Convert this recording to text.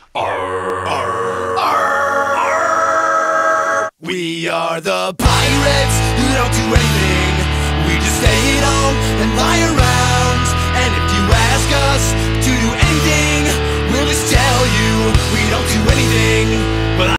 Arr, arr, arr, arr. We are the pirates who don't do anything. We just stay at home and lie around.